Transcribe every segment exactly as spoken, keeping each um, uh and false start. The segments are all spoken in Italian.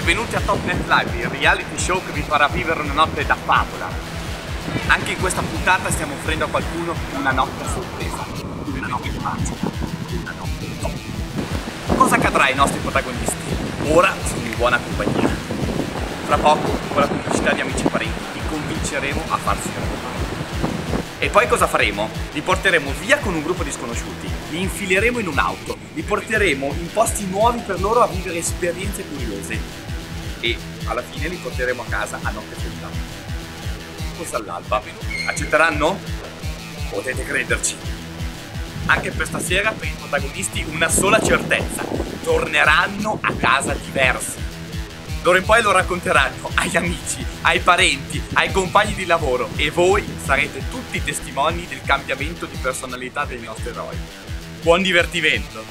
benvenuti a Top Net Live, il reality show che vi farà vivere una notte da favola. Anche in questa puntata stiamo offrendo a qualcuno una notte sorpresa, una notte magica, una notte top. Cosa accadrà ai nostri protagonisti? Ora sono in buona compagnia. Fra poco, con la complicità di amici e parenti, li convinceremo a farsi raccontare. E poi cosa faremo? Li porteremo via con un gruppo di sconosciuti, li infileremo in un'auto, li porteremo in posti nuovi per loro a vivere esperienze curiose e alla fine li porteremo a casa a notte fonda. Forse all'alba. Accetteranno? Potete crederci. Anche per stasera, per i protagonisti, una sola certezza: torneranno a casa diversi. D'ora in poi lo racconteranno ai amici, ai parenti, ai compagni di lavoro e voi sarete tutti testimoni del cambiamento di personalità dei nostri eroi. Buon divertimento!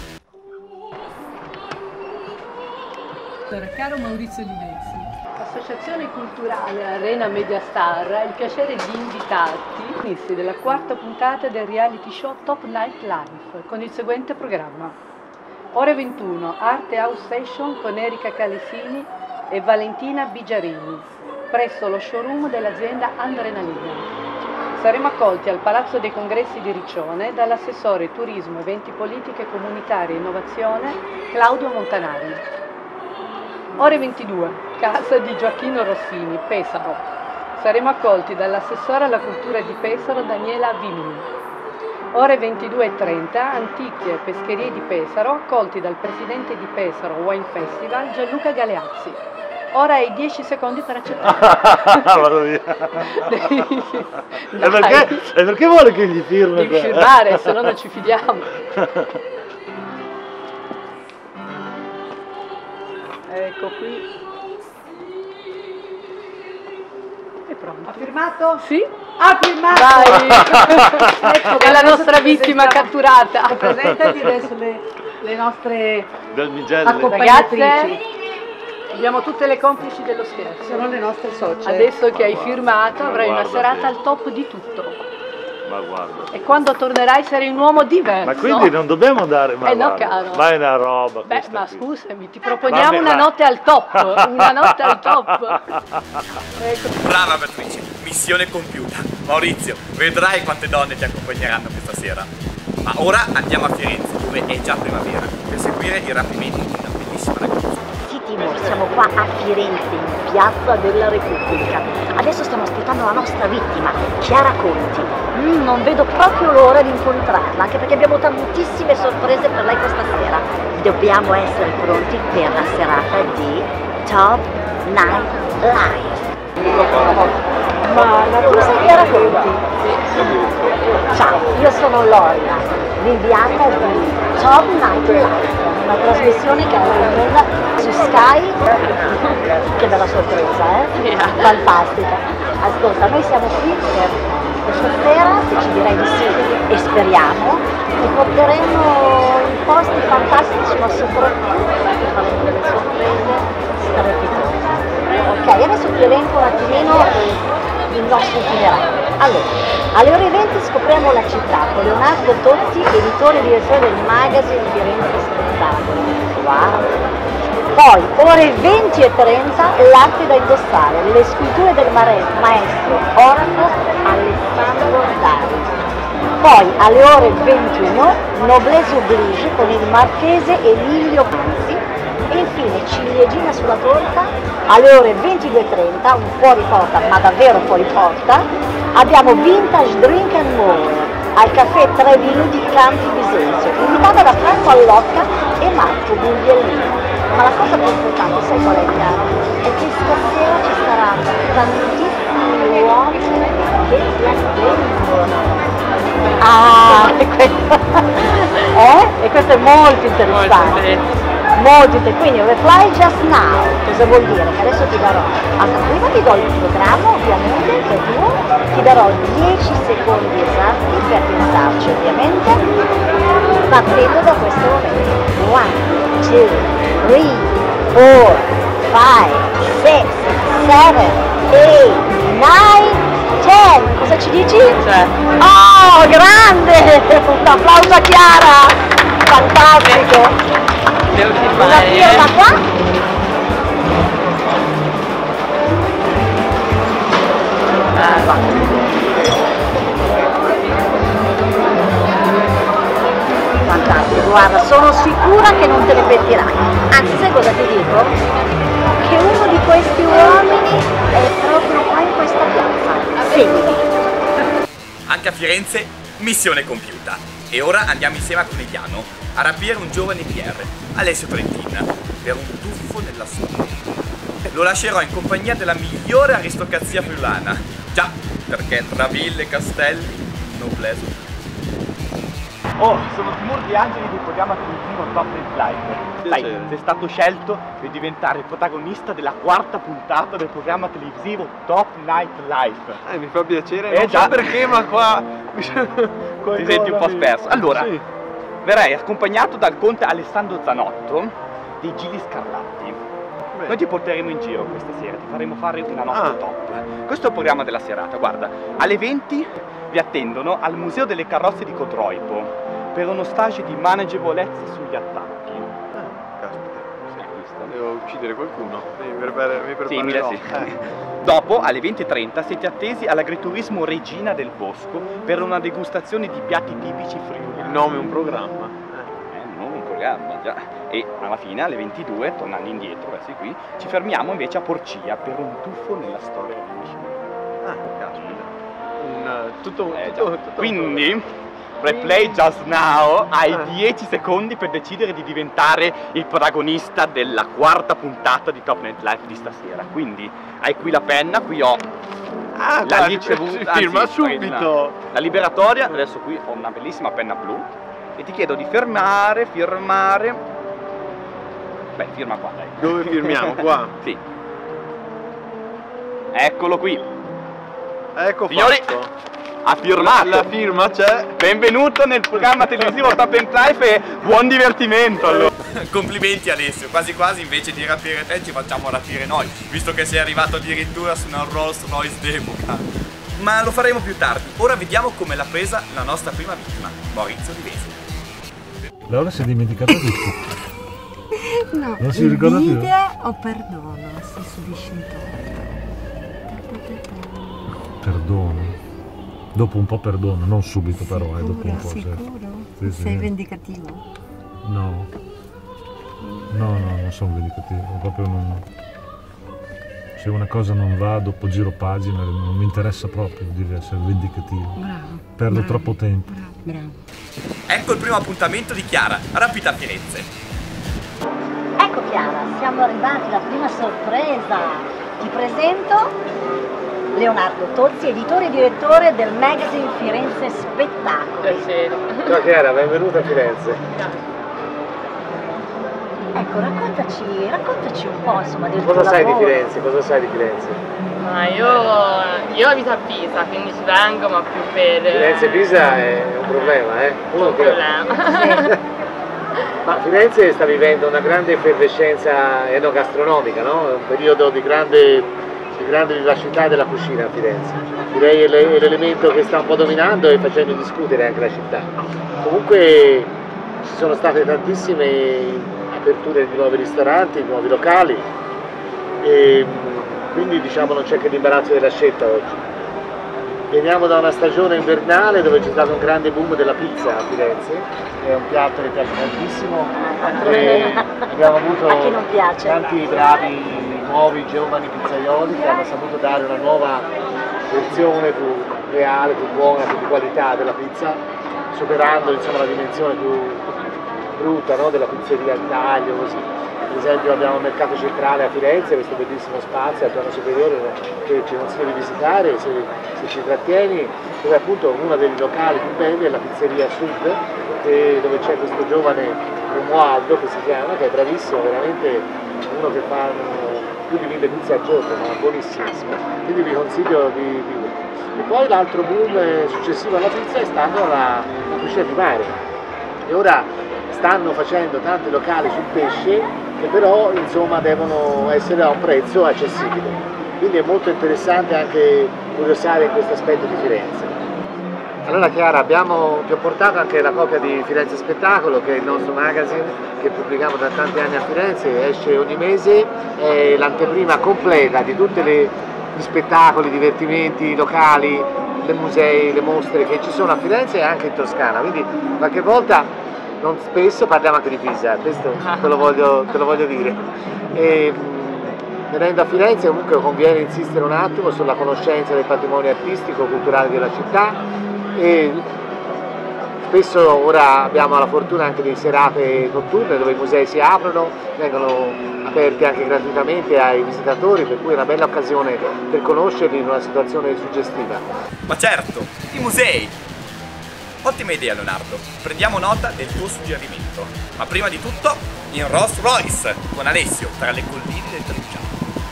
Caro Maurizio Livesi, Associazione Culturale Arena Mediastar ha il piacere di invitarti della quarta puntata del reality show Top Night Live con il seguente programma. Ore ventuno, Arte House Session con Erika Calesini e Valentina Bigiarini, presso lo showroom dell'azienda Adrenalina. Saremo accolti al Palazzo dei Congressi di Riccione dall'assessore Turismo, Eventi Politiche, Comunitarie e Innovazione Claudio Montanari. Ore ventidue, Casa di Gioacchino Rossini, Pesaro. Saremo accolti dall'assessore alla cultura di Pesaro Daniela Vimini. Ore ventidue e trenta, Antiche Pescherie di Pesaro, accolti dal presidente di Pesaro Wine Festival, Gianluca Galeazzi. Ora hai dieci secondi per accettare. Vado via. E perché, e perché vuole che gli firmi? Devi firmare, se no non ci fidiamo. Ecco qui. È pronto. ha firmato? Sì? Ha firmato! Dai! Ecco, È la nostra vittima catturata. Presentati adesso le, le nostre Del Migelli. accompagnatrici. Ragazze, abbiamo tutte le complici dello scherzo. Sono le nostre socie. Adesso che hai guarda, firmato ma avrai una guarda serata te. al top di tutto. Ma guarda. E quando tornerai sarai un uomo diverso. Ma quindi non dobbiamo dare, ma Eh no, guarda, caro. ma è una roba. Beh, questa ma qui. scusami, ti proponiamo Vabbè, una va. notte al top. Una notte al top. Ecco. Brava Beatrice, missione compiuta. Maurizio, vedrai quante donne ti accompagneranno questa sera. Ma ora andiamo a Firenze, dove è già primavera, per seguire il rapimento di una bellissima ragazza. Sì Timur, siamo qua a Firenze, in Piazza della Repubblica. Adesso stiamo aspettando la nostra vittima, Chiara Conti. Mm, non vedo proprio l'ora di incontrarla, anche perché abbiamo tantissime sorprese per lei questa sera. Dobbiamo essere pronti per la serata di Top Night Live. Ma tu sei Chiara Conti? Ciao, io sono Loria, l'inviata di Top Night Live, una trasmissione che andrà in onda su Sky. Che bella sorpresa, eh? Fantastica. Ascolta, noi siamo qui per questa sera, se ci direi di sì, e speriamo, ti porteremo in posti fantastici, ma soprattutto ti faremo delle sorprese strepitose. Ok, adesso ti elenco un attimino il nostro itinerario. Allora, alle ore venti scopriamo la città con Leonardo Totti, editore e direttore del magazine Firenze Spettacolo. Wow! Poi, ore venti e trenta, l'arte da indossare, le sculture del maestro orafo Alessandro Dari. Poi, alle ore ventuno, Noblesse Oblige con il marchese Emilio Panzi. E infine ciliegina sulla torta, alle ore ventidue e trenta, un fuori porta, ma davvero fuori porta, abbiamo Vintage Drink and More al caffè Tre Vini di Campi Bisenzio, invitata da Franco Allocca e Marco Guglielmino. Ma la cosa più importante, sai qual è, Chiara? È che stasera ci saranno tantissimi uomini che la vengono. Ah, e questo, eh? E questo è molto interessante. Molto interessante. Quindi reply just now, cosa vuol dire? Che adesso ti darò, allora, prima ti do il programma ovviamente, che tu ti darò dieci secondi esatti per pensarci ovviamente, partendo da questo momento. one, two, three, four, five, six, seven, eight, nine, ten. Cosa ci dici? Cioè. Oh, grande! Un applauso a Chiara! Fantastico! Devo Una firma qua guarda, sono sicura che non te ne pentirai. Anzi, sai cosa ti dico? Che uno di questi uomini è proprio qua in questa piazza. Seguimi. Anche a Firenze, missione compiuta. E ora andiamo insieme a Conegliano a rapire un giovane P R, Alessio Trentin, per un tuffo nella storia. Lo lascerò in compagnia della migliore aristocrazia friulana. Già, perché tra ville e castelli, noblesse. Oh, sono Timur Di Angeli del programma televisivo Top Night Live. Sai, sei stato scelto per diventare il protagonista della quarta puntata del programma televisivo Top Night Live. Eh, mi fa piacere, Eh, non già. so perché, ma qua Ti senti un po' sperso. Allora, sì. verrai accompagnato dal conte Alessandro Zanotto dei Gili Scarlatti. Beh. Noi ti porteremo in giro questa sera, ti faremo fare una notte Ah. top. Questo è il programma della serata, guarda. Alle venti vi attendono al Museo delle Carrozze di Codroipo per uno stage di managevolezza sugli attacchi. Ah, caspita, Hai visto? devo uccidere qualcuno. Mi prepara, mi Sì, mi preparerò. sì. Eh. Dopo, alle venti e trenta, siete attesi all'agriturismo Regina del Bosco per una degustazione di piatti tipici Il friulani. nome è un programma. Eh, non un programma, già. E alla fine, alle ventidue, tornando indietro, verso qui, ci fermiamo invece a Porcia per un tuffo nella storia del vicino. Ah, caspita. Un, eh, tutto, Eh, tutto, già. tutto Quindi, replay just now, hai Eh. dieci secondi per decidere di diventare il protagonista della quarta puntata di Top Night Live di stasera. Quindi, hai qui la penna, qui ho Ah, la guarda, ricevuta, si firma anzi, subito. la liberatoria. Adesso qui ho una bellissima penna blu e ti chiedo di fermare, firmare. Beh, firma qua, dai. Dove firmiamo? Qua? Sì. Eccolo qui. Ecco Signori, fatto. ha firmato. La firma c'è. Benvenuto nel programma televisivo Top Night Live e buon divertimento allora. Complimenti Alessio, quasi quasi invece di rapire te ci facciamo rapire noi, visto che sei arrivato addirittura su una Rolls Royce d'epoca. Ma lo faremo più tardi. Ora vediamo come l'ha presa la nostra prima vittima, Maurizio Di Vesi. Laura si è dimenticata tutto. No, Non si ricorda più? invidia o perdono se subisci un torto? Perdono. Dopo un po' perdono, non subito però, eh, dopo un po'. Sicuro? certo. Sicuro? Sì, Sei sì. vendicativo? No. No, no, non sono vendicativo, proprio non. Se una cosa non va, dopo giro pagina, non mi interessa proprio di essere vendicativo. Bravo. Perdo bravo, troppo tempo. Bravo, bravo. Ecco il primo appuntamento di Chiara, rapita a Firenze. Ecco Chiara, siamo arrivati alla prima sorpresa. Ti presento Leonardo Tozzi, editore e direttore del magazine Firenze Spettacoli. Ciao Chiara, benvenuta a Firenze. Ecco, raccontaci, raccontaci un po' insomma del Cosa tuo sai di lavoro. Firenze? Cosa sai di Firenze? Ma io, io abito a Pisa, quindi ci vengo, ma più per... Firenze-Pisa è un problema, eh? Uno un che- problema. Ma Firenze sta vivendo una grande effervescenza enogastronomica, no? È un periodo di grande, di grande vivacità della cucina a Firenze. Direi è l'e- è l'elemento che sta un po' dominando e facendo discutere anche la città. Comunque ci sono state tantissime aperture di nuovi ristoranti, di nuovi locali e quindi diciamo non c'è che l'imbarazzo della scelta oggi. Veniamo da una stagione invernale dove c'è stato un grande boom della pizza a Firenze, è un piatto che piace tantissimo e abbiamo avuto A chi non piace? tanti bravi, nuovi, giovani pizzaioli che hanno saputo dare una nuova versione più reale, più buona, più di qualità della pizza, superando insomma, la dimensione più brutta, no? Della pizzeria al taglio, così. Per esempio abbiamo il Mercato Centrale a Firenze, questo bellissimo spazio al piano superiore che ci consiglio di visitare se, se ci trattieni, dove appunto uno dei locali più belli è la pizzeria Sud, e dove c'è questo giovane Romualdo che si chiama, che è bravissimo, veramente uno che fa più di mille pizze al giorno, ma buonissimo, quindi vi consiglio di, di... E poi l'altro boom successivo alla pizza è stato la, la cucina di mare, e ora stanno facendo tanti locali sul pesce che però insomma devono essere a un prezzo accessibile, quindi è molto interessante anche curiosare in questo aspetto di Firenze. Allora Chiara, abbiamo, ti ho portato anche la copia di Firenze Spettacolo, che è il nostro magazine che pubblichiamo da tanti anni a Firenze, esce ogni mese, è l'anteprima completa di tutti gli spettacoli, divertimenti locali, le musei, le mostre che ci sono a Firenze e anche in Toscana, quindi qualche volta non spesso parliamo anche di Pisa, questo te lo voglio, te lo voglio dire. E, venendo a Firenze comunque conviene insistere un attimo sulla conoscenza del patrimonio artistico e culturale della città, e spesso ora abbiamo la fortuna anche di serate notturne dove i musei si aprono, vengono aperti anche gratuitamente ai visitatori, per cui è una bella occasione per conoscerli in una situazione suggestiva. Ma certo, i musei! Ottima idea Leonardo, prendiamo nota del tuo suggerimento, ma prima di tutto in Rolls Royce con Alessio tra le colline del Trevigiano.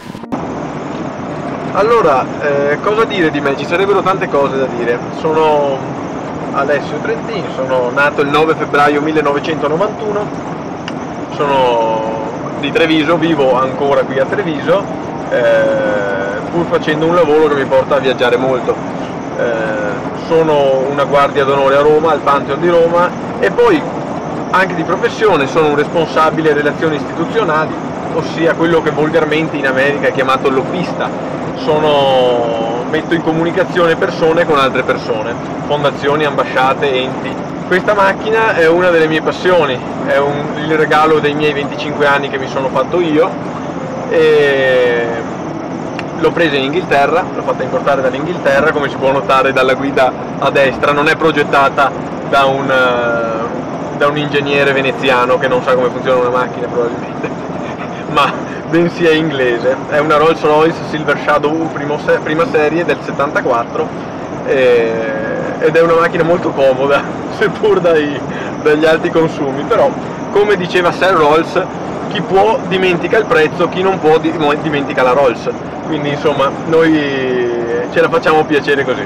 Allora, eh, cosa dire di me? Ci sarebbero tante cose da dire. Sono Alessio Trentin, sono nato il nove febbraio millenovecentonovantuno, sono di Treviso, vivo ancora qui a Treviso, eh, pur facendo un lavoro che mi porta a viaggiare molto. Eh, sono una guardia d'onore a Roma, al Pantheon di Roma, e poi anche di professione sono un responsabile relazioni istituzionali, ossia quello che volgarmente in America è chiamato lobbista. Sono, metto in comunicazione persone con altre persone, fondazioni, ambasciate, enti. Questa macchina è una delle mie passioni, è un, il regalo dei miei venticinque anni che mi sono fatto io, e l'ho presa in Inghilterra, l'ho fatta importare dall'Inghilterra, come si può notare dalla guida a destra, non è progettata da un, da un ingegnere veneziano che non sa come funziona una macchina probabilmente, ma bensì è inglese. È una Rolls Royce Silver Shadow primo se prima serie del settantaquattro, e, ed è una macchina molto comoda, seppur dai, dagli alti consumi, però come diceva Sir Rolls, chi può dimentica il prezzo, chi non può dimentica la Rolls, quindi insomma noi ce la facciamo piacere così.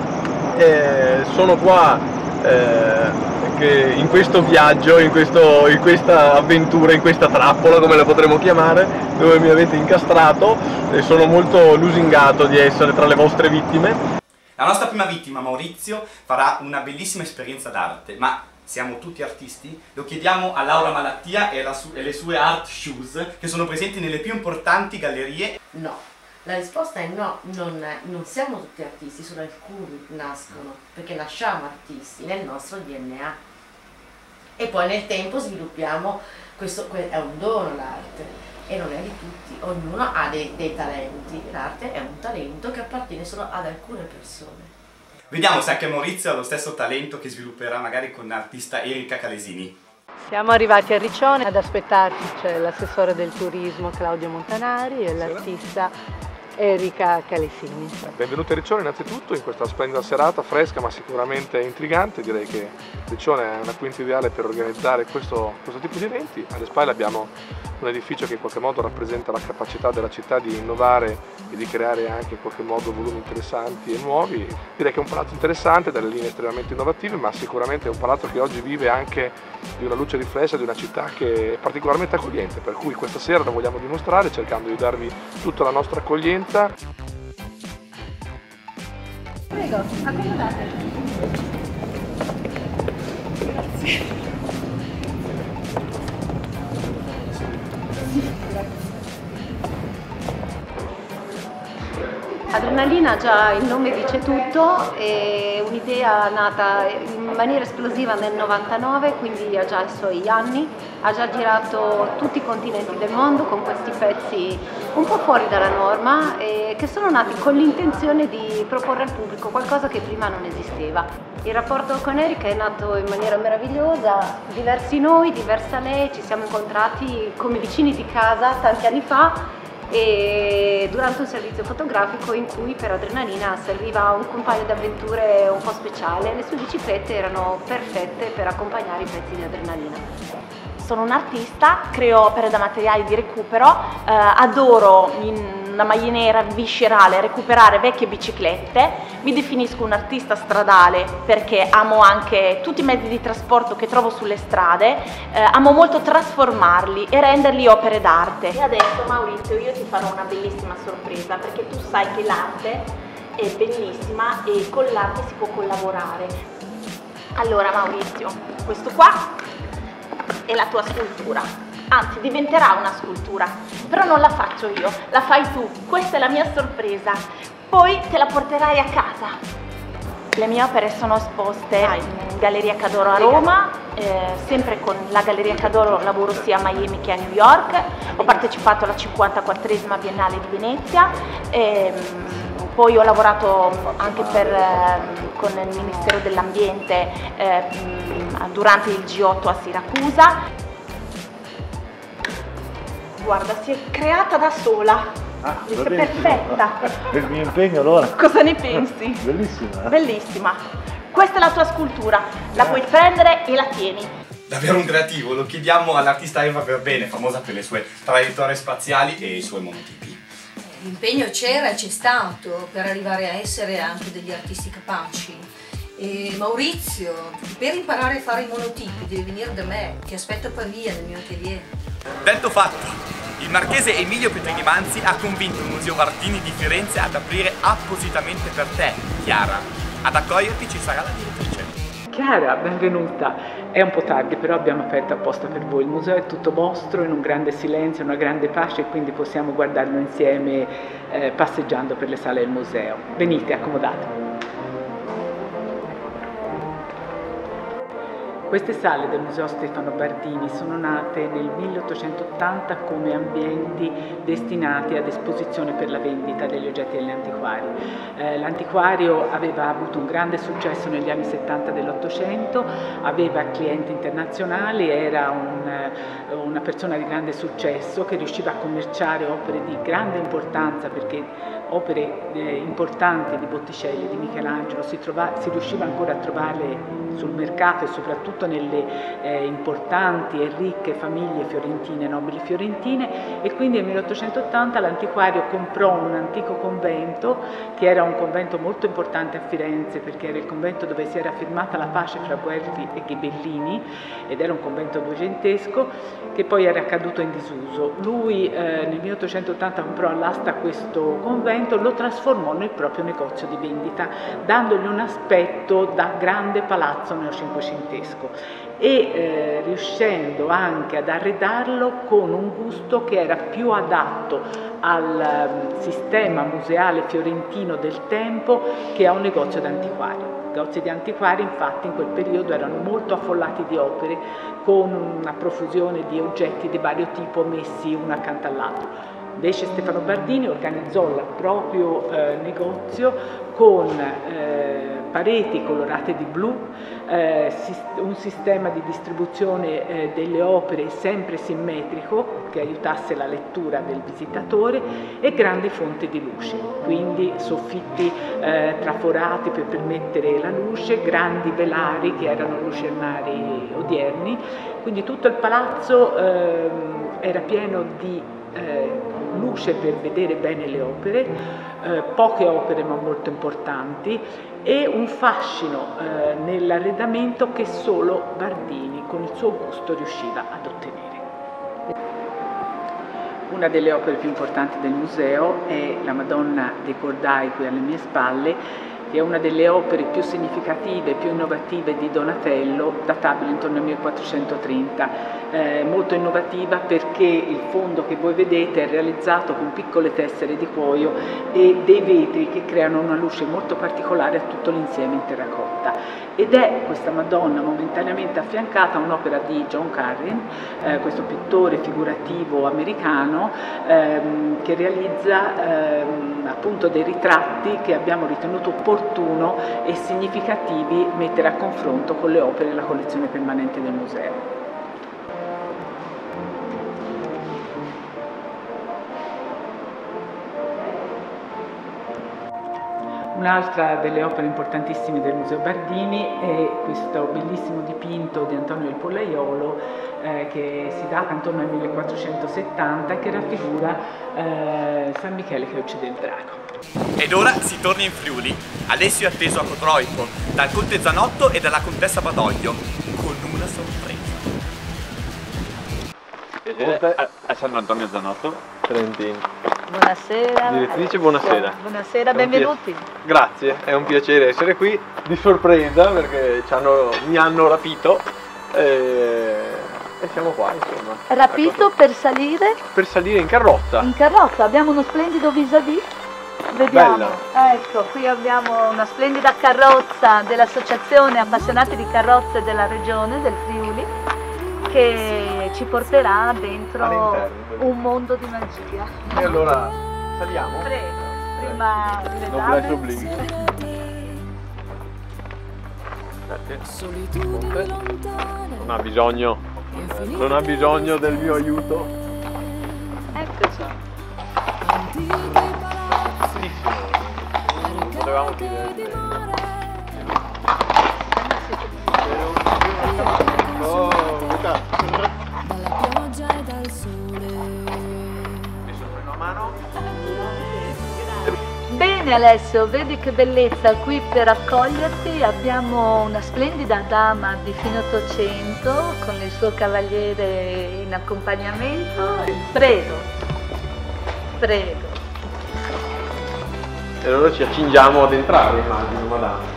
E sono qua eh, che in questo viaggio, in, questo, in questa avventura, in questa trappola come la potremmo chiamare, dove mi avete incastrato, e sono molto lusingato di essere tra le vostre vittime. La nostra prima vittima, Maurizio, farà una bellissima esperienza d'arte, ma siamo tutti artisti? Lo chiediamo a Laura Malattia e alle sue art shoes, che sono presenti nelle più importanti gallerie. No, la risposta è no, non, non siamo tutti artisti, solo alcuni nascono, perché nasciamo artisti nel nostro D N A. E poi nel tempo sviluppiamo, questo è un dono l'arte, e non è di tutti, ognuno ha dei, dei talenti, l'arte è un talento che appartiene solo ad alcune persone. Vediamo se anche Maurizio ha lo stesso talento che svilupperà magari con l'artista Erika Calesini. Siamo arrivati a Riccione, ad aspettarci c'è l'assessore del turismo Claudio Montanari e l'artista Erika Calesini. Benvenuti a Riccione innanzitutto in questa splendida serata, fresca ma sicuramente intrigante. Direi che Riccione è una quinta ideale per organizzare questo, questo tipo di eventi. Alle spalle abbiamo un edificio che in qualche modo rappresenta la capacità della città di innovare e di creare anche in qualche modo volumi interessanti e nuovi. Direi che è un palazzo interessante, dalle linee estremamente innovative, ma sicuramente è un palazzo che oggi vive anche di una luce riflessa di una città che è particolarmente accogliente, per cui questa sera lo vogliamo dimostrare cercando di darvi tutta la nostra accoglienza. Prego, accomodate. Grazie. Adrenalina, già il nome dice tutto, è un'idea nata in maniera esplosiva nel novantanove, quindi ha già i suoi anni, ha già girato tutti i continenti del mondo con questi pezzi un po' fuori dalla norma, e che sono nati con l'intenzione di proporre al pubblico qualcosa che prima non esisteva. Il rapporto con Erika è nato in maniera meravigliosa, diversi noi, diversa lei, ci siamo incontrati come vicini di casa tanti anni fa, e durante un servizio fotografico in cui per Adrenalina serviva un compagno d'avventure un po' speciale. Le sue biciclette erano perfette per accompagnare i pezzi di Adrenalina. Sono un artista, creo opere da materiali di recupero, eh, adoro in una maniera viscerale recuperare vecchie biciclette, mi definisco un artista stradale perché amo anche tutti i mezzi di trasporto che trovo sulle strade, eh, amo molto trasformarli e renderli opere d'arte. E adesso Maurizio io ti farò una bellissima sorpresa, perché tu sai che l'arte è bellissima e con l'arte si può collaborare. Allora Maurizio, questo qua è la tua scultura, anzi diventerà una scultura, però non la faccio io, la fai tu, questa è la mia sorpresa, poi te la porterai a casa. Le mie opere sono esposte in Galleria Cadoro a Roma, eh, sempre con la Galleria Cadoro lavoro sia a Miami che a New York, ho partecipato alla cinquantaquattresima Biennale di Venezia, e, poi ho lavorato anche per, eh, con il Ministero dell'Ambiente eh, durante il G otto a Siracusa. Guarda, si è creata da sola, Ah, è perfetta. È il mio impegno allora. Cosa ne pensi? Bellissima. Bellissima. Questa è la tua scultura, la puoi prendere e la tieni. Davvero un creativo, lo chiediamo all'artista Eva Verbene, famosa per le sue traiettorie spaziali e i suoi monotipi. L'impegno c'era e c'è stato per arrivare a essere anche degli artisti capaci. E Maurizio, per imparare a fare i monotipi devi venire da me, ti aspetto a Pavia nel mio atelier. Detto fatto, il marchese Emilio Petrini Manzi ha convinto il Museo Bardini di Firenze ad aprire appositamente per te, Chiara. Ad accoglierti ci sarà la direttrice. Chiara, benvenuta. È un po' tardi, però abbiamo aperto apposta per voi. Il museo è tutto vostro, in un grande silenzio, una grande pace, e quindi possiamo guardarlo insieme eh, passeggiando per le sale del museo. Venite, accomodatevi. Queste sale del Museo Stefano Bardini sono nate nel milleottocentottanta come ambienti destinati ad esposizione per la vendita degli oggetti degli antiquari. Eh, l'antiquario aveva avuto un grande successo negli anni settanta dell'Ottocento, aveva clienti internazionali, era un, una persona di grande successo che riusciva a commerciare opere di grande importanza, perché opere eh, importanti di Botticelli, di Michelangelo si, trova, si riusciva ancora a trovarle sul mercato e soprattutto nelle eh, importanti e ricche famiglie fiorentine, nobili fiorentine, e quindi nel milleottocentottanta l'antiquario comprò un antico convento che era un convento molto importante a Firenze, perché era il convento dove si era firmata la pace fra Guelfi e Ghibellini, ed era un convento duecentesco che poi era caduto in disuso. Lui eh, nel milleottocentottanta comprò all'asta questo convento, lo trasformò nel proprio negozio di vendita, dandogli un aspetto da grande palazzo neocinquecentesco e eh, riuscendo anche ad arredarlo con un gusto che era più adatto al um, sistema museale fiorentino del tempo che a un negozio d'antiquario. I negozi di antiquari infatti in quel periodo erano molto affollati di opere, con una profusione di oggetti di vario tipo messi uno accanto all'altro. Invece Stefano Bardini organizzò il proprio eh, negozio con eh, pareti colorate di blu, eh, un sistema di distribuzione eh, delle opere sempre simmetrico che aiutasse la lettura del visitatore, e grandi fonti di luce, quindi soffitti eh, traforati per permettere la luce, grandi velari che erano lucernari odierni, quindi tutto il palazzo eh, era pieno di eh, luce per vedere bene le opere, eh, poche opere ma molto importanti, e un fascino eh, nell'arredamento che solo Bardini con il suo gusto riusciva ad ottenere. Una delle opere più importanti del museo è la Madonna dei Cordai qui alle mie spalle, che è una delle opere più significative e più innovative di Donatello, databile intorno al millequattrocentotrenta. Eh, molto innovativa perché il fondo che voi vedete è realizzato con piccole tessere di cuoio e dei vetri che creano una luce molto particolare a tutto l'insieme in terracotta. Ed è questa Madonna momentaneamente affiancata a un'opera di John Carrin, eh, questo pittore figurativo americano ehm, che realizza ehm, appunto dei ritratti che abbiamo ritenuto opportuno e significativi mettere a confronto con le opere della collezione permanente del museo. Un'altra delle opere importantissime del Museo Bardini è questo bellissimo dipinto di Antonio del Pollaiolo eh, che si data intorno al millequattrocentosettanta e che raffigura eh, San Michele che uccide il drago. Ed ora si torna in Friuli. Alessio è atteso a Cotroico dal conte Zanotto e dalla contessa Badoglio con una sorpresa. Piacere a, a San Antonio Zanotto, Trentino. Buonasera. Direttrice, buonasera. Buonasera, benvenuti. Grazie, è un piacere essere qui di sorpresa perché ci hanno, mi hanno rapito e, e siamo qua insomma. Rapito ecco, per salire? Per salire in carrozza. In carrozza, abbiamo uno splendido vis-à-vis. Vediamo, Bella. Ecco, qui abbiamo una splendida carrozza dell'Associazione Appassionati di Carrozze della Regione, del Friuli. che ci porterà dentro All'interno. un mondo di magia. E allora saliamo? Prego, prima le Noblesse dame. oblige. Grazie. Non ha bisogno, non ha bisogno del mio aiuto. Eccoci. Non potevamo dire. Oh, Luca. Mi sono preso a mano. Bene Alessio, vedi che bellezza, qui per accoglierti abbiamo una splendida dama di fine Ottocento con il suo cavaliere in accompagnamento. Prego, prego. E allora ci accingiamo ad entrare, immagino, madame.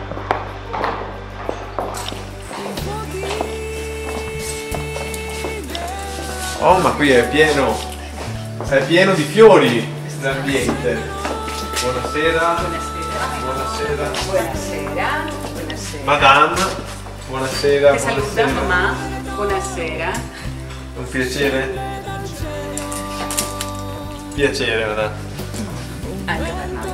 Oh, ma qui è pieno, è pieno di fiori l'ambiente. Buonasera. Buonasera. Buonasera. Buonasera. Madame, buonasera. Ti saluta buonasera. mamma. Buonasera. Un piacere. Piacere, madame. Anche per me.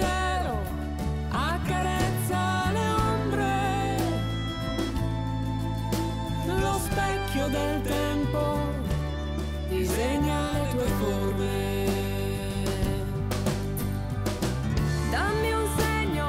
Lo specchio del tempo disegna le tue forme. Dammi un segno,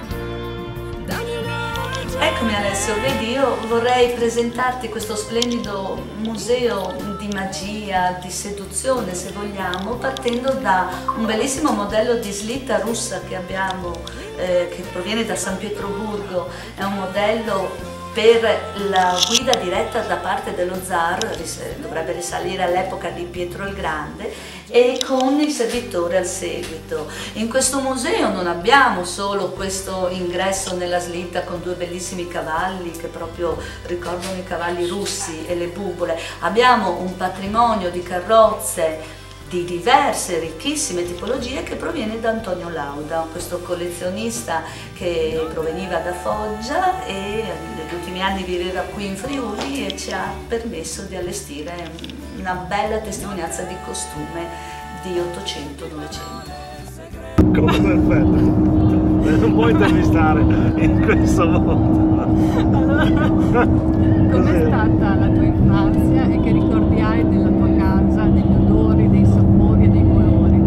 dammi una. Eccomi Alessio, vedi, io vorrei presentarti questo splendido museo di magia, di seduzione se vogliamo, partendo da un bellissimo modello di slitta russa che abbiamo, eh, che proviene da San Pietroburgo. È un modello per la guida diretta da parte dello zar, dovrebbe risalire all'epoca di Pietro il Grande, e con il servitore al seguito. In questo museo non abbiamo solo questo ingresso nella slitta con due bellissimi cavalli che proprio ricordano i cavalli russi e le bubole, abbiamo un patrimonio di carrozze di diverse ricchissime tipologie che proviene da Antonio Lauda, questo collezionista che proveniva da Foggia e negli ultimi anni viveva qui in Friuli e ci ha permesso di allestire una bella testimonianza di costume di Ottocento Novecento. Come perfetto, non puoi intervistare in questo modo. Allora, com'è stata la tua infanzia e che ricordi hai della tua casa, degli odori, dei sapori e dei colori?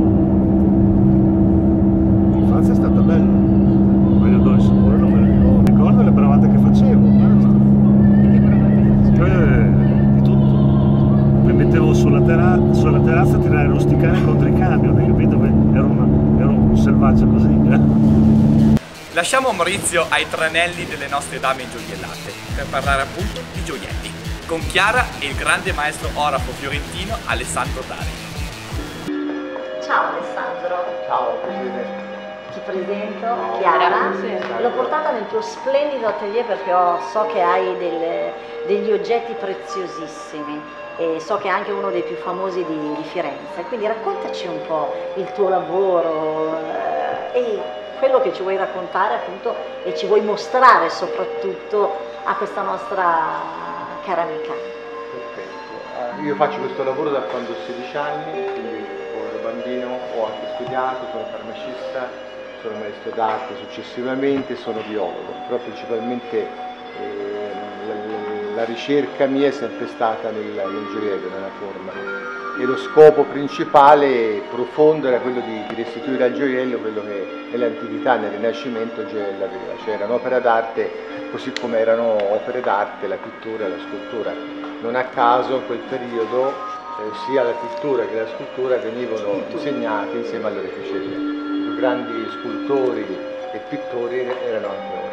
L'infanzia è stata bella, ma gli odori e sapore non me li ricordo. Ricordo le bravate che facevo, basta. E che bravate facevi? Eh, di tutto. Mi mettevo sulla, terra sulla terrazza a tirare rusticare contro i camion, hai capito? Ero, una, ero un selvaggio così. Eh? Lasciamo Maurizio ai tranelli delle nostre dame ingioiellate per parlare appunto di gioielli, con Chiara e il grande maestro orafo fiorentino Alessandro Dari. Ciao Alessandro. Ciao Presidente. Ti presento, Chiara. L'ho portata nel tuo splendido atelier perché ho, so che hai delle, degli oggetti preziosissimi e so che è anche uno dei più famosi di, di Firenze. Quindi raccontaci un po' il tuo lavoro eh, e quello che ci vuoi raccontare appunto e ci vuoi mostrare soprattutto a questa nostra cara amica. Perfetto. Io faccio questo lavoro da quando ho sedici anni, quindi da bambino ho anche studiato, sono farmacista, sono maestro d'arte successivamente, sono biologo, però principalmente eh, la, la ricerca mia è sempre stata nel, nel gioiello, nella forma. E lo scopo principale profondo era quello di, di restituire al gioiello quello che nell'antichità, nel Rinascimento il gioiello aveva, cioè erano opere d'arte così come erano opere d'arte la pittura e la scultura. Non a caso in quel periodo eh, sia la pittura che la scultura venivano disegnate insieme alle oreficelle. I più grandi scultori e pittori erano anche orafi.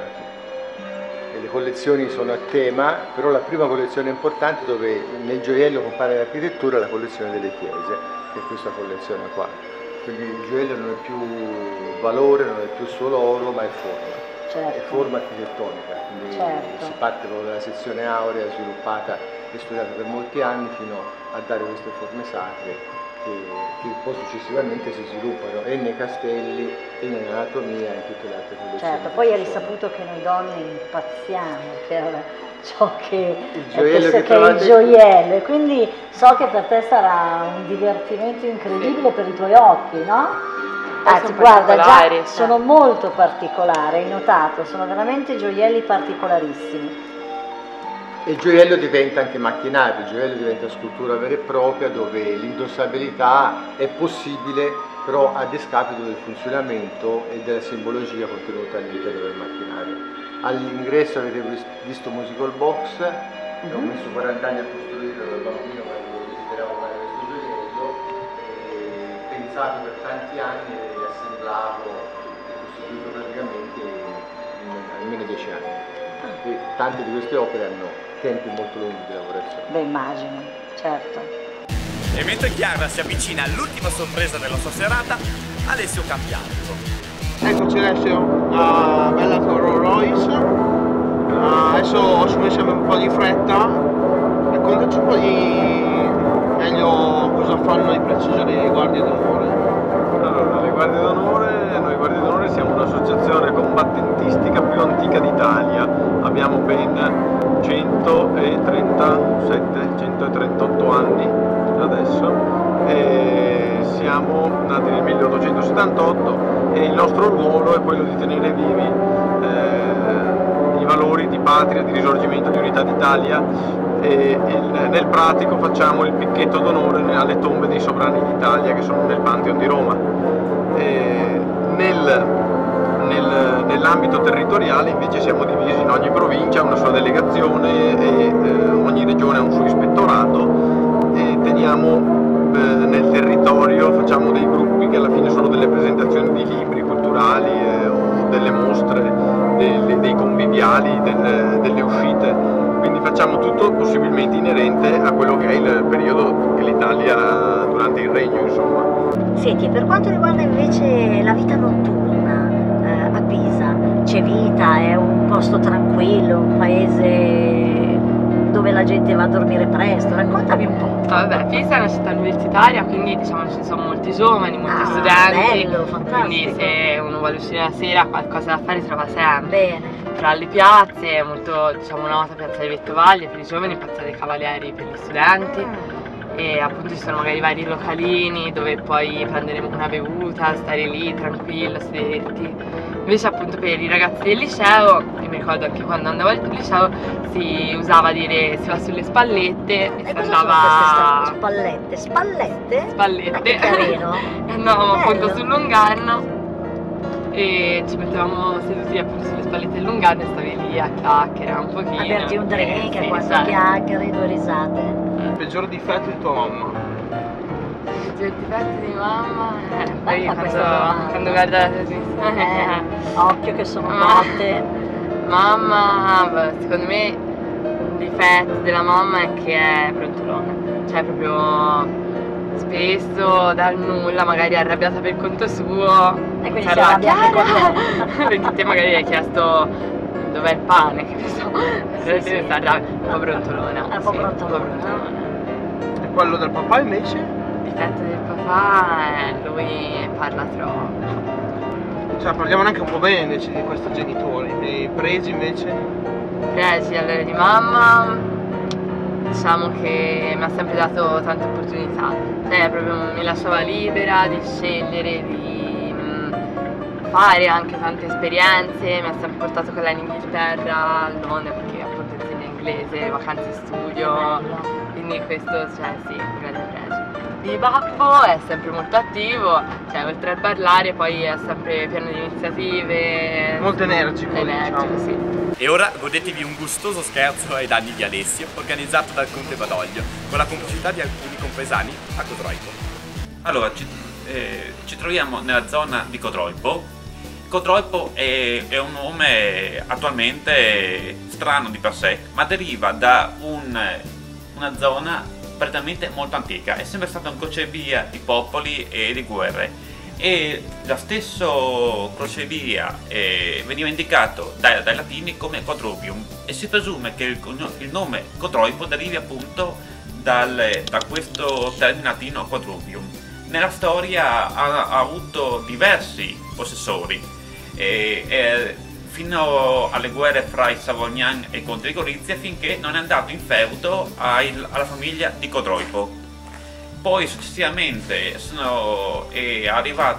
E le collezioni sono a tema, però la prima collezione importante dove nel gioiello compare l'architettura è la collezione delle chiese, che è questa collezione qua. Quindi il gioiello non è più valore, non è più solo oro, ma è forma. Certo. È forma architettonica, quindi certo. Si parte proprio dalla sezione aurea sviluppata e studiata per molti anni fino a dare queste forme sacre che, che poi successivamente si sviluppano e nei castelli e nell'anatomia e in tutte le altre collezioni. Certo, poi è risaputo che noi donne impazziamo per ciò che, il gioiello, che, che che è il trovate... gioiello, e quindi so che per te sarà un divertimento incredibile, sì, per i tuoi occhi, no? Anzi, guarda, già sono molto particolari, hai notato, sono veramente gioielli particolarissimi. E il gioiello diventa anche macchinario, il gioiello diventa scultura vera e propria, dove l'indossabilità è possibile, però a discapito del funzionamento e della simbologia contenuta all'interno del macchinario. All'ingresso avete visto Musical Box, che ho messo quaranta anni a costruirlo da bambino quando desideravo fare questo gioiello, e pensato per tanti anni e assemblato e costruito praticamente in almeno dieci anni. E tante di queste opere hanno tempi molto lunghi di lavorazione. Beh, immagino, certo. E mentre Chiara si avvicina all'ultima sorpresa della sua serata, Alessio Cambianco. Eccoci Alessio, una bella Rolls Royce. Uh, adesso ci mettiamo un po' di fretta. Raccontaci un po' di meglio cosa fanno i precisori delle Guardie d'Onore. Allora, le Guardie d'Onore, noi Guardie d'Onore siamo un'associazione combattentistica più antica d'Italia. Abbiamo ben centotrentasette centotrentotto anni adesso, e siamo nati nel milleottocentosettantotto, e il nostro ruolo è quello di tenere vivi eh, i valori di patria, di risorgimento, di unità d'Italia, e, e nel pratico facciamo il picchetto d'onore alle tombe dei sovrani d'Italia che sono nel Pantheon di Roma. E nel, nel, nell'ambito territoriale invece siamo divisi in ogni provincia, una sua delegazione, e eh, ogni regione ha un suo ispettorato, e teniamo nel territorio, facciamo dei gruppi che alla fine sono delle presentazioni di libri culturali eh, o delle mostre, delle, dei conviviali, delle, delle uscite, quindi facciamo tutto possibilmente inerente a quello che è il periodo che l'Italia durante il regno, insomma. Senti, per quanto riguarda invece la vita notturna eh, a Pisa, c'è vita, è un posto tranquillo, un paese dove la gente va a dormire presto, raccontami un po'. Vabbè, Pisa è una città universitaria, quindi diciamo ci sono molti giovani, molti ah, studenti, bello, fantastico. Quindi se uno vuole uscire la sera qualcosa da fare trova sempre. Bene. Tra le piazze è molto, diciamo, nota Piazza dei Vettovagli per i giovani, Piazza dei Cavalieri per gli studenti. Mm. E appunto ci sono magari vari localini dove puoi prendere una bevuta, stare lì tranquillo, sederti. Invece appunto per i ragazzi del liceo, io mi ricordo anche quando andavo al liceo, si usava dire si va sulle spallette e, e si cosa andava... sono queste spallette? Spallette? Spallette. Che carino. E andavamo appunto sul Lungarno e ci mettevamo seduti appunto sulle spallette del Lungarno e stavi lì a chiacchierare un pochino. A berti un drink, eh, sì, quattro certo. chiacchiere, due risate. Il peggior difetto di tua mamma? Il peggior difetto di mamma? Eh, poi Bella quando, questa quando guarda la televisione. Eh, occhio che sono notte. Mamma, beh, secondo me il difetto della mamma è che è brontolona. Cioè proprio spesso dal nulla, magari arrabbiata per conto suo. E quindi si arrabbia anche con te. Perché te magari hai chiesto dov'è il pane, che ne so, sì, sì. Un po' brontolona. Un po' sì, brontolona. E quello del papà invece? Il difetto del papà è lui parla troppo. Cioè parliamo anche un po' bene invece di questi genitori, e pregi invece? Pregi, allora di mamma, diciamo che mi ha sempre dato tante opportunità, cioè proprio mi lasciava libera di scegliere, di fare anche tante esperienze, mi ha sempre portato con lei in Inghilterra, a Londra, perché appunto insegna inglese, vacanze studio, quindi questo, cioè sì, un grande pregio. Di babbo è sempre molto attivo, cioè oltre a parlare poi è sempre pieno di iniziative. Molto energico, energico, diciamo. Sì. E ora godetevi un gustoso scherzo ai danni di Alessio, organizzato dal Conte Badoglio, con la complicità di alcuni compaesani a Codroipo. Allora, ci, eh, ci troviamo nella zona di Codroipo. Codroipo è, è un nome attualmente strano di per sé, ma deriva da un, una zona prettamente molto antica, è sempre stata un crocevia di popoli e di guerre, e lo stesso crocevia eh, veniva indicato dai, dai latini come Codrubium, e si presume che il, il nome Codroipo derivi appunto dal, da questo termine latino Quadrubium. nella storia ha, ha avuto diversi possessori, e, e, fino alle guerre fra i Savognan e i conti di Gorizia, finché non è andato in feudo ai, alla famiglia di Codroipo. Poi successivamente sono è arrivata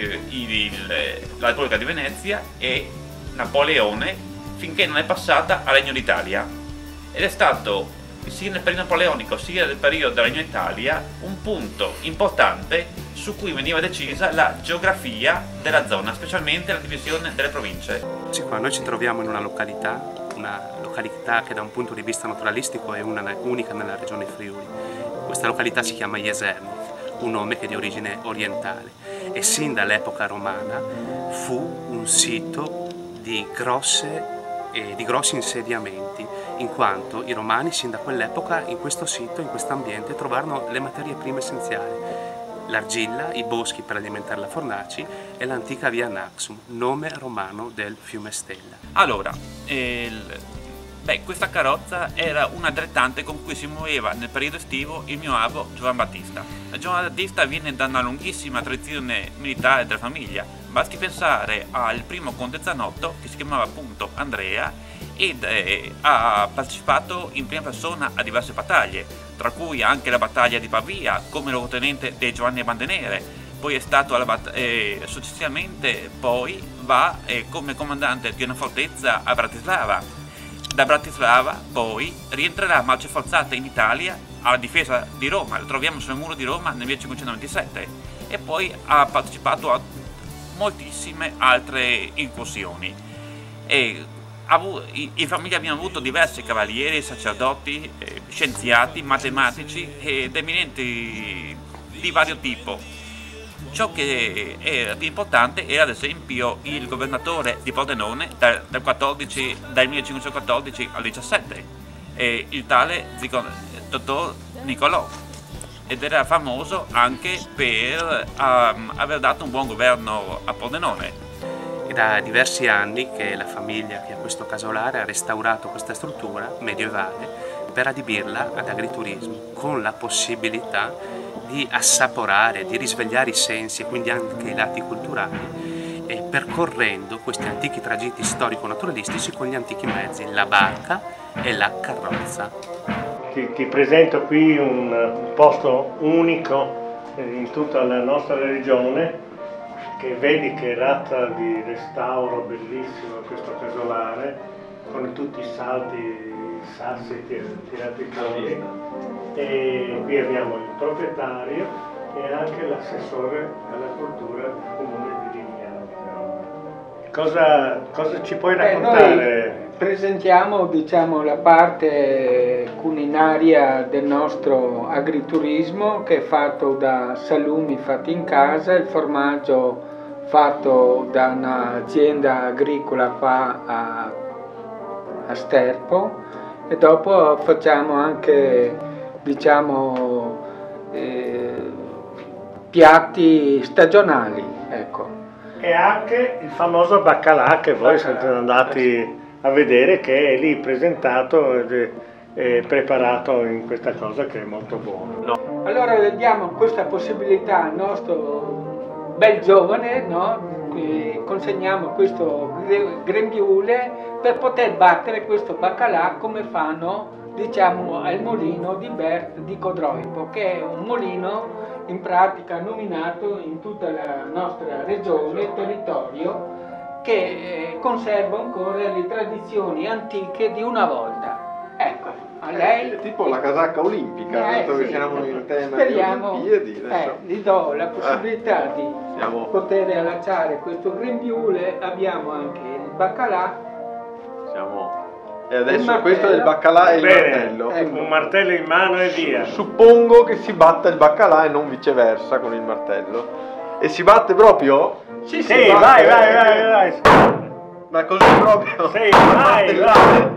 la Repubblica di Venezia e Napoleone, finché non è passata al Regno d'Italia, ed è stato sia nel periodo napoleonico sia nel periodo del Regno d'Italia un punto importante su cui veniva decisa la geografia della zona, specialmente la divisione delle province. Sì, qua noi ci troviamo in una località, una località che da un punto di vista naturalistico è una, unica nella regione Friuli. Questa località si chiama Jesernit, un nome che è di origine orientale, e sin dall'epoca romana fu un sito di grosse e di grossi insediamenti, in quanto i romani sin da quell'epoca in questo sito, in questo ambiente, trovarono le materie prime essenziali: l'argilla, i boschi per alimentare la fornaci e l'antica via Naxum, nome romano del fiume Stella. Allora, il... Beh, questa carrozza era una delle tante con cui si muoveva nel periodo estivo il mio avo Giovan Battista. Giovan Battista viene da una lunghissima tradizione militare della famiglia. Basti pensare al primo conte Zanotto, che si chiamava appunto Andrea, ed eh, ha partecipato in prima persona a diverse battaglie, tra cui anche la battaglia di Pavia come luogotenente dei Giovanni Bandenere. Poi è stato alla eh, successivamente poi va eh, come comandante di una fortezza a Bratislava. Da Bratislava poi rientrerà a marce forzate in Italia alla difesa di Roma, lo troviamo sul muro di Roma nel millecinquecentoventisette, e poi ha partecipato a moltissime altre incursioni. E in famiglia abbiamo avuto diversi cavalieri, sacerdoti, scienziati, matematici ed eminenti di vario tipo. Ciò che era più importante era ad esempio il governatore di Pordenone dal, dal, quattordici, dal millecinquecentoquattordici al diciassette, e il tale dottor Nicolò, ed era famoso anche per um, aver dato un buon governo a Pordenone. È da diversi anni che la famiglia che ha questo casolare ha restaurato questa struttura medievale per adibirla ad agriturismo, con la possibilità di assaporare, di risvegliare i sensi e quindi anche i lati culturali, e percorrendo questi antichi tragitti storico-naturalistici con gli antichi mezzi, la barca e la carrozza. Ti, ti presento qui un, un posto unico in tutta la nostra regione, che vedi che razza di restauro bellissimo questo casolare, con tutti i salti, i sassi tirati fuori. E qui abbiamo il proprietario e anche l'assessore alla cultura del comune di Lignano. Cosa, cosa ci puoi raccontare? Eh, noi presentiamo, diciamo, la parte culinaria del nostro agriturismo, che è fatto da salumi fatti in casa, il formaggio fatto da un'azienda agricola qua a, a Sterpo, e dopo facciamo anche, diciamo, eh, piatti stagionali, ecco. E anche il famoso baccalà che voi siete andati a vedere, che è lì presentato ed è, è preparato in questa cosa che è molto buono. No. Allora diamo questa possibilità al nostro bel giovane, no? Consegniamo questo grembiule per poter battere questo baccalà come fanno, diciamo, al mulino di Bert di Codroipo, che è un mulino in pratica nominato in tutta la nostra regione, territorio, che eh, conserva ancora le tradizioni antiche di una volta. Ecco, a lei... È tipo la casacca olimpica, eh, dato che sì. siamo in tema Speriamo, di Olimpiadi. eh, gli do la possibilità eh. di Siamo... poter allacciare questo grembiule. Abbiamo anche il baccalà. Siamo... E adesso questo è il baccalà e il Bene, martello. Ecco. Un martello in mano e via. Suppongo che si batta il baccalà e non viceversa con il martello. E si batte proprio? Sì, sì, vai, vai, vai, vai. Ma così proprio? Sì, vai, vai.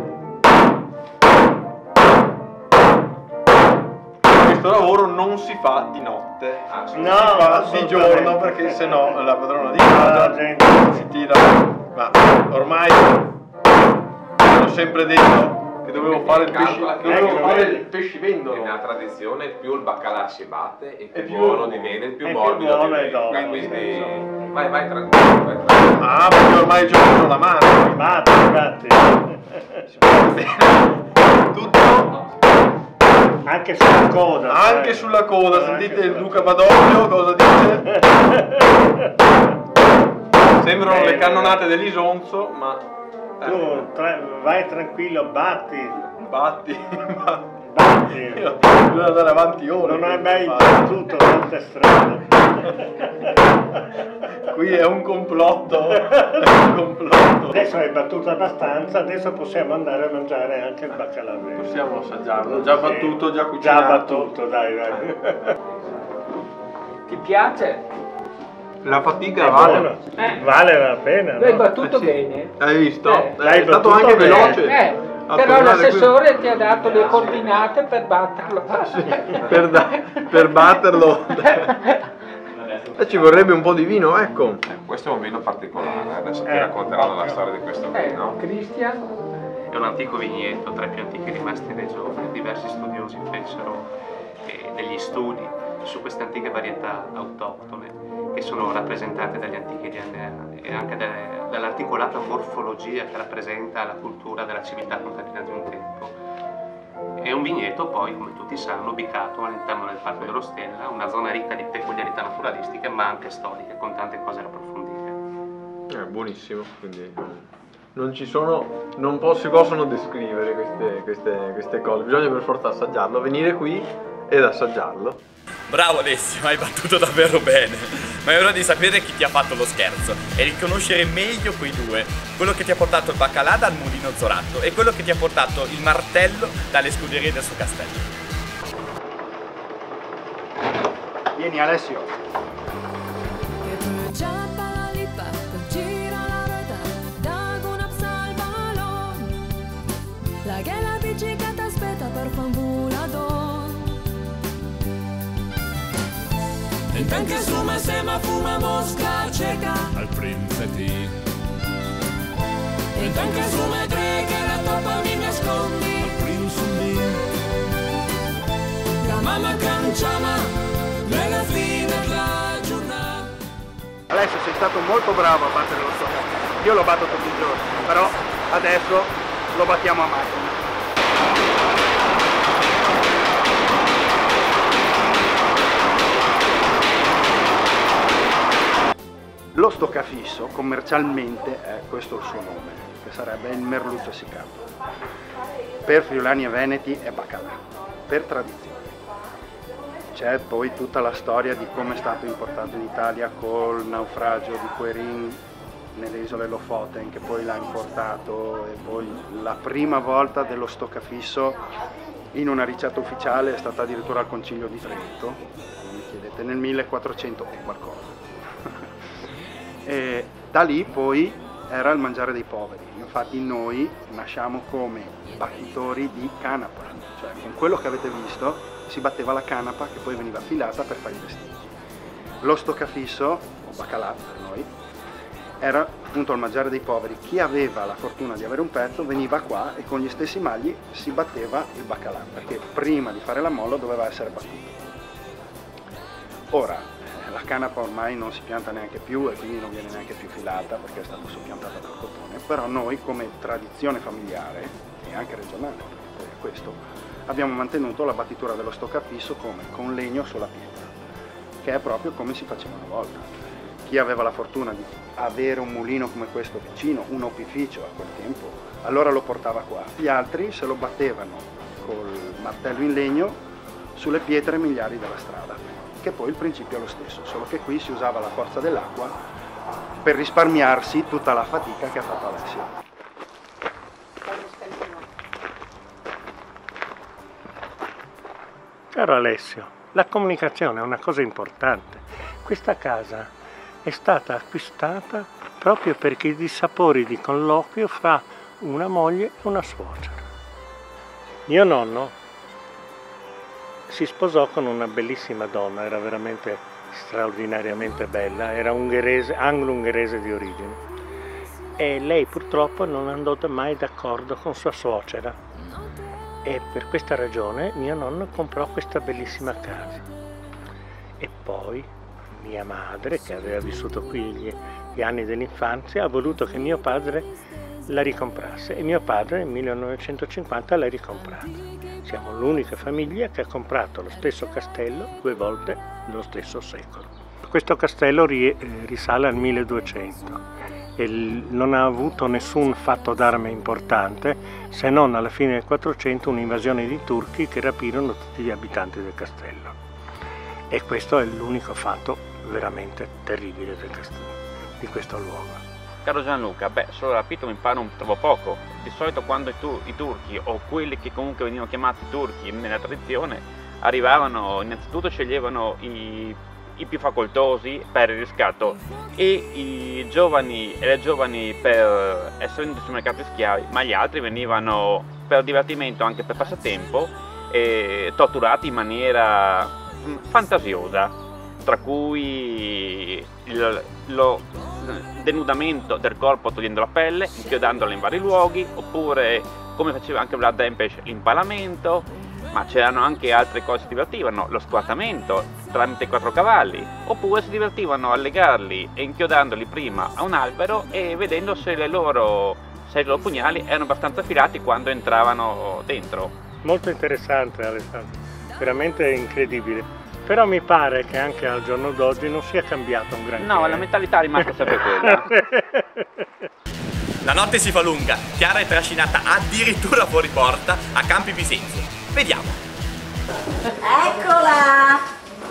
Questo lavoro non si fa di notte, no, si fa di giorno, perché sennò la padrona di casa si tira. Ma ormai l'ho sempre detto, che dovevo fare il pesci, Calcola che dovevo ecco, fare il pescivendolo. Nella tradizione più il baccalà si batte e più, più- buono diventa, più è più morbido buono e diventa. dopo, Quindi vai, vai tranquillo, vai tranquillo. Ah, perché ormai ci ho messo la mano. Batti, batti. Tutto Anche sulla coda. anche eh. sulla coda, Anche sentite il sulla- Luca Badoglio cosa dice? Sembrano le Bene. cannonate dell'Isonzo, ma Tu tra- vai tranquillo, batti. batti, batti. Batti. Io devo andare avanti ore. Non hai mai battuto tante strade. Qui è un complotto, è un complotto. Adesso hai battuto abbastanza, adesso possiamo andare a mangiare anche il baccalà. Possiamo assaggiarlo, già Sì. battuto, già Già cucinato. battuto, dai, dai. Ti piace? La fatica È vale. buono. Eh. Vale la pena, L'hai no? battuto Eh sì. bene. Hai visto? Eh. Eh, L'hai è stato battuto anche bene. veloce. Eh, a però tornare l'assessore ti ha dato le coordinate per batterlo. qui. per, da- per batterlo. E ci vorrebbe un po' di vino, ecco. Questo è un vino particolare, adesso ti Eh. racconteranno la storia di questo Eh, vino. Cristian? È un antico vigneto, tra i più antichi rimasti in regione. Diversi studiosi fecero eh, degli studi su queste antiche varietà autoctone che sono rappresentate dagli antichi D N A e anche dalle- dall'articolata morfologia che rappresenta la cultura della civiltà contadina di un tempo. È un vigneto poi, come tutti sanno, ubicato all'interno del Parco dell'Ostella, una zona ricca di peculiarità naturalistiche ma anche storiche, con tante cose da approfondire. È buonissimo, quindi non ci sono, non po- si possono descrivere queste, queste, queste cose, bisogna per forza assaggiarlo, venire qui ed assaggiarlo. Bravo Alessio, hai battuto davvero bene. Ma è ora di sapere chi ti ha fatto lo scherzo e di conoscere meglio quei due. Quello che ti ha portato il baccalà dal mulino Zoratto e quello che ti ha portato il martello dalle scuderie del suo castello. Vieni Alessio. Que tu echapa la lipa, te gira la rueda, da una psa al balón. La che la bicicletta aspetta per fanvulador. En tanque suma sema fuma mosca cieca al principi. En tanque suma tre che la topa mi nascondi al principi. La mamma canciama nella fine della giornata. Alessio, sei stato molto bravo a battere lo stoccaffisso. Io lo batto tutti i giorni, però adesso lo battiamo a macchina. Lo stoccafisso commercialmente è questo il suo nome, che sarebbe il merluzzo essiccato. Per friulani e veneti è baccalà, per tradizione. C'è poi tutta la storia di come è stato importato in Italia col naufragio di Querin nelle isole Lofoten, che poi l'ha importato, e poi la prima volta dello stoccafisso in una ricetta ufficiale è stata addirittura al Concilio di Trento, come mi chiedete, nel millequattrocento e qualcosa. E da lì poi era il mangiare dei poveri. Infatti noi nasciamo come battitori di canapa, cioè con quello che avete visto si batteva la canapa che poi veniva affilata per fare i vestiti. Lo stoccafisso, o baccalà per noi, era appunto il mangiare dei poveri. Chi aveva la fortuna di avere un pezzo veniva qua e con gli stessi magli si batteva il baccalà, perché prima di fare la molla doveva essere battuto. Ora, la canapa ormai non si pianta neanche più e quindi non viene neanche più filata perché è stata soppiantata dal cotone, però noi come tradizione familiare e anche regionale, perché poi è questo, abbiamo mantenuto la battitura dello stoccafisso come con legno sulla pietra, che è proprio come si faceva una volta. Chi aveva la fortuna di avere un mulino come questo vicino, un opificio a quel tempo, allora lo portava qua. Gli altri se lo battevano col martello in legno sulle pietre miliari della strada, che poi il principio è lo stesso, solo che qui si usava la forza dell'acqua per risparmiarsi tutta la fatica che ha fatto Alessio. Caro Alessio, la comunicazione è una cosa importante. Questa casa è stata acquistata proprio perché i dissapori di colloquio fra una moglie e una suocera. Mio nonno si sposò con una bellissima donna, era veramente straordinariamente bella, era ungherese, anglo-ungherese di origine, e lei purtroppo non andò mai d'accordo con sua suocera E per questa ragione mio nonno comprò questa bellissima casa. E poi mia madre, che aveva vissuto qui gli, gli anni dell'infanzia, ha voluto che mio padre la ricomprasse e mio padre nel millenovecentocinquanta l'ha ricomprata. Siamo l'unica famiglia che ha comprato lo stesso castello due volte nello stesso secolo. Questo castello ri, risale al milleduecento e non ha avuto nessun fatto d'arme importante, se non alla fine del quattrocento un'invasione di turchi che rapirono tutti gli abitanti del castello. E questo è l'unico fatto veramente terribile del castello, di questo luogo. Caro Gianluca, beh, solo rapito mi pare un trovo poco. Di solito quando i, tu i turchi, o quelli che comunque venivano chiamati turchi nella tradizione, arrivavano, innanzitutto sceglievano i i più facoltosi per il riscatto e i giovani e le giovani per essere sul mercato di schiavi, ma gli altri venivano per divertimento, anche per passatempo, e torturati in maniera fantasiosa, tra cui il, lo denudamento del corpo togliendo la pelle, inchiodandola in vari luoghi, oppure, come faceva anche Vlad Tepes, l'impalamento. Ma c'erano anche altre cose che si divertivano, lo squartamento tramite quattro cavalli, oppure si divertivano a legarli e inchiodandoli prima a un albero e vedendo se, le loro, se i loro pugnali erano abbastanza affilati quando entravano dentro. Molto interessante, Alessandro, veramente incredibile. Però mi pare che anche al giorno d'oggi non sia cambiato un granché. No, la mentalità è rimasta sempre quella. La notte si fa lunga, Chiara è trascinata addirittura fuori porta a Campi Bisenzio. Vediamo. Eccola!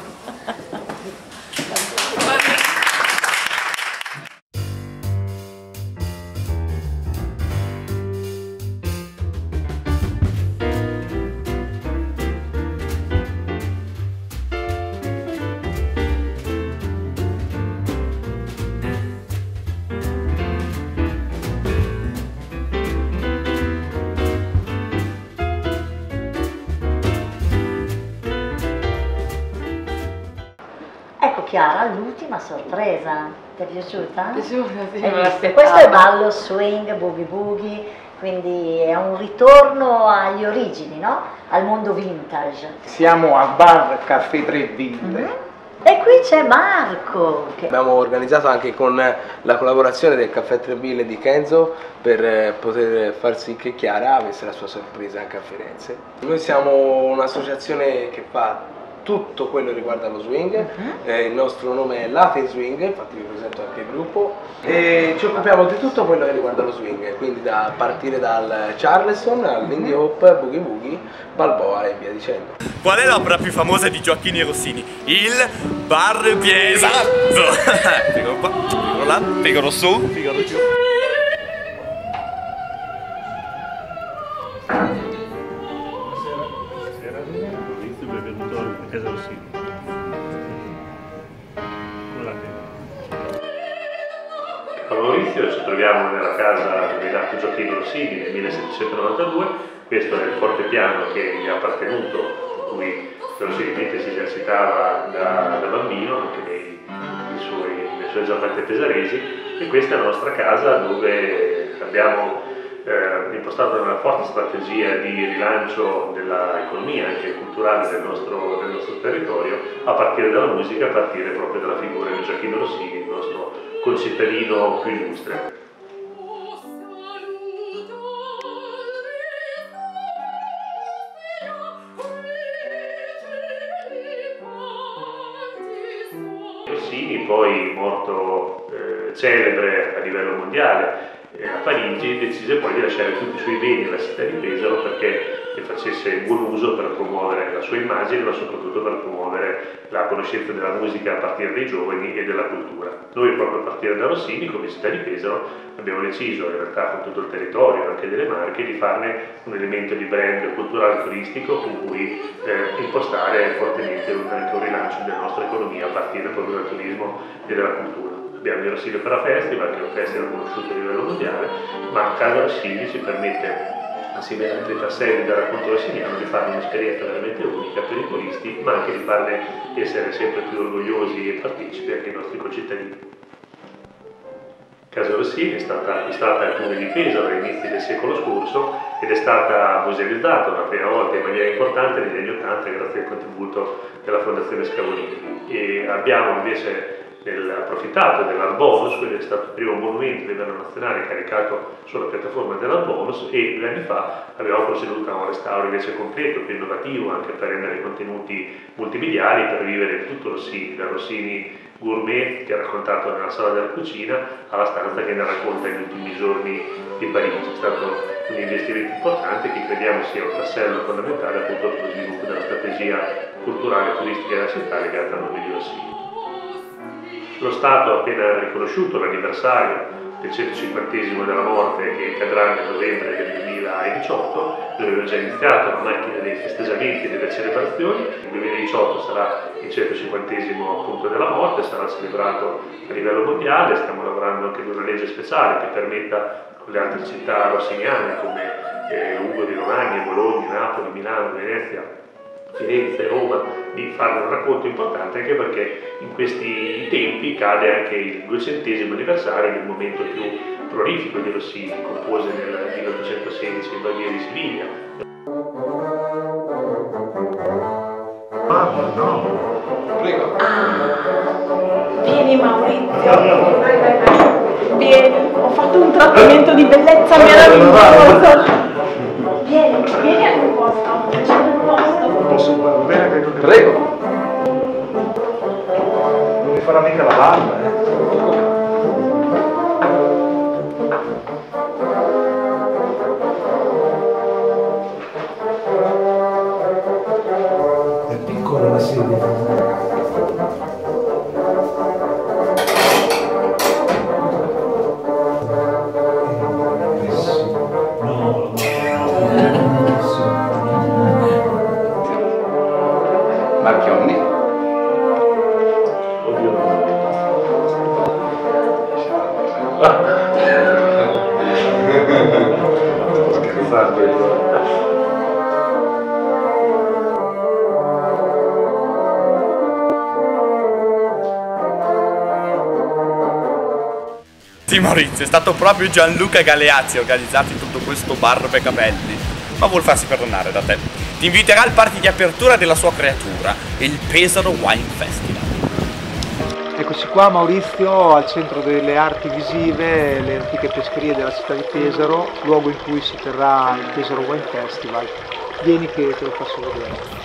Chiara, l'ultima sorpresa, ti è piaciuta? Mi è piaciuta, sì, Hai me visto? Questo è ballo swing, boogie boogie, quindi è un ritorno agli origini, no? Al mondo vintage. Siamo a Bar Caffè Tre Ville. Mm-hmm. E qui c'è Marco. Che... Abbiamo organizzato anche con la collaborazione del Caffè Tre Ville di Kenzo per poter far sì che Chiara avesse la sua sorpresa anche a Firenze. Noi siamo un'associazione che fa tutto quello che riguarda lo swing, uh-huh. eh, il nostro nome è Latin Swing, infatti vi presento anche il gruppo, e ci occupiamo di tutto quello che riguarda lo swing, quindi da partire dal Charleston al Lindy Hop, Boogie Boogie, Balboa e via dicendo. Qual è l'opera più famosa di Gioacchino Rossini? Il Bar Esatto! Figaro qua, figaro là, figaro su, figaro giù. Casa Rossini. A Maurizio ci troviamo nella casa dove è nato Gioacchino Rossini nel millesettecentonovantadue. Questo è il fortepiano che gli è appartenuto, in cui verosimilmente si esercitava da, da bambino, anche nei, nei suoi, le sue giornate pesaresi, e questa è la nostra casa dove abbiamo Eh, impostato una forte strategia di rilancio dell'economia anche culturale del nostro, del nostro territorio, a partire dalla musica, a partire proprio dalla figura di Gioacchino Rossini, il nostro concittadino più illustre. Rossini, poi morto eh, celebre a livello mondiale, a Parigi, decise poi di lasciare tutti i suoi beni alla città di Pesaro perché ne facesse buon uso per promuovere la sua immagine, ma soprattutto per promuovere la conoscenza della musica a partire dai giovani e della cultura. Noi proprio a partire da Rossini, come città di Pesaro, abbiamo deciso, in realtà con tutto il territorio, anche delle Marche, di farne un elemento di brand culturale e turistico con cui eh, impostare fortemente un, un rilancio della nostra economia a partire proprio dal turismo e dalla cultura. Abbiamo il Rossini Opera Festival, che è un festival conosciuto a livello mondiale, ma Casa Rossini ci permette, assieme ad altri tasselli del racconto rossiniano, di fare un'esperienza veramente unica per i turisti, ma anche di farne essere sempre più orgogliosi e partecipi anche i nostri concittadini. Casa Rossini è stata acquistata al Comune di Pesaro all'inizio del secolo scorso ed è stata musealizzata una prima volta in maniera importante negli anni Ottanta grazie al contributo della Fondazione Scavolini. E abbiamo invece nel, approfittato dell'Art Bonus, quello è stato il primo monumento a livello nazionale caricato sulla piattaforma dell'Art Bonus, e due anni fa abbiamo proceduto a un restauro invece completo, più innovativo, anche per rendere contenuti multimediali, per vivere tutto Rossini, da Rossini Gourmet che ha raccontato nella sala della cucina alla stanza che ne racconta gli ultimi giorni di Parigi. È stato un investimento importante che crediamo sia un tassello fondamentale appunto per lo sviluppo della strategia culturale e turistica della città legata al nome di Rossini. Lo Stato ha appena riconosciuto l'anniversario del centocinquantesimo della morte che cadrà nel novembre del duemiladiciotto, dove abbiamo già iniziato la macchina dei festeggiamenti e delle celebrazioni. Il duemiladiciotto sarà il centocinquantesimo appunto della morte, sarà celebrato a livello mondiale. Stiamo lavorando anche ad una legge speciale che permetta con le altre città rossiniane come eh, Ugo di Romagna, Bologna, Napoli, Milano, Venezia, Firenze, Roma, di fare un racconto importante, anche perché in questi tempi cade anche il duecentesimo anniversario del momento più prolifico di Rossini, compose nel milleottocentosedici in Badia di Siviglia. Mamma, no! Prego. Ah, vieni Maurizio, vieni, ho fatto un trattamento di bellezza meraviglioso. Vieni, vieni al mio posto, c'è un posto. Posso bene che non Prego. Non mi farà mica la barba, eh. È piccola la sedia. Marchionni. Sì Maurizio, è stato proprio Gianluca Galeazzi a organizzarti tutto questo barbe capelli, ma vuol farsi perdonare da te. Ti inviterà al party di apertura della sua creatura, il Pesaro Wine Festival. Eccoci qua Maurizio, al centro delle arti visive, le antiche pescherie della città di Pesaro, luogo in cui si terrà il Pesaro Wine Festival. Vieni che te lo faccio vedere.